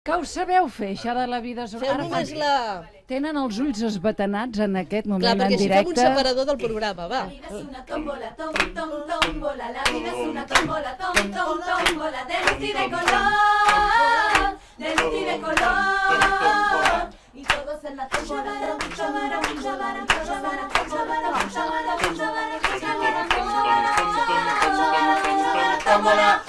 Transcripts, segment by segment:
Que ho sabeu fer, això de la vida Feu social? només la... Tenen els ulls esbatanats en aquest moment Clar, perquè en així fem un directe. separador del programa, va. La vida es una tómbola, tom, tom, tómbola. La vida es una tómbola, tom, tom, tómbola. De luz y de color, de luz y de color. Y todos en la tómbola, tómbola, tómbola, tómbola, tómbola, tómbola, tómbola.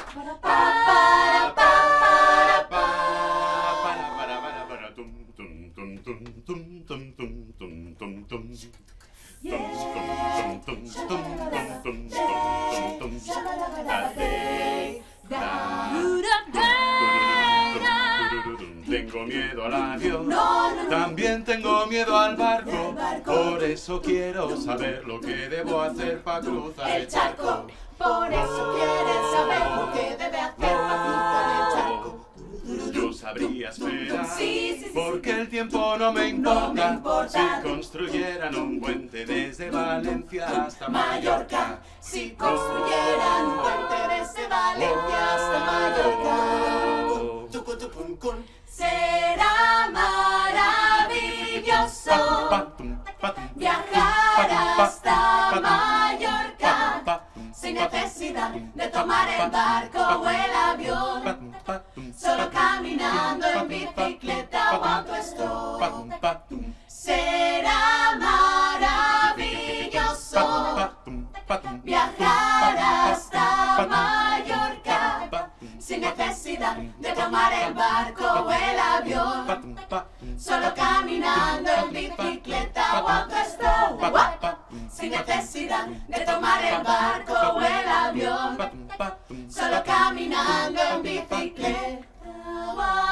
Tengo miedo al avión, también tengo miedo al barco, por eso quiero saber lo que debo hacer para cruzar el charco. Por eso quieres saber lo que debe hacer para cruzar el charco. Yo sabría esperar, Sí, porque el tiempo no me importa. No me importa. Si construyeran un puente desde Valencia hasta Mallorca. Si construyeran un puente desde Valencia hasta Mallorca, será maravilloso viajar hasta Mallorca sin necesidad de tomar el barco o el avión, solo caminando en bicicleta o autostop. Será maravilloso viajar hasta Mallorca sin necesidad de tomar el barco o el avión, solo caminando en bicicleta o autostop. Sin necesidad de tomar el barco o el avión, solo caminando en bicicleta.